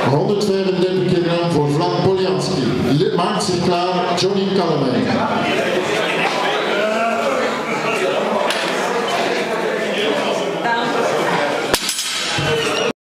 135 kg voor Vlad Polianski. Maakt zich klaar, Johnny Kallemey.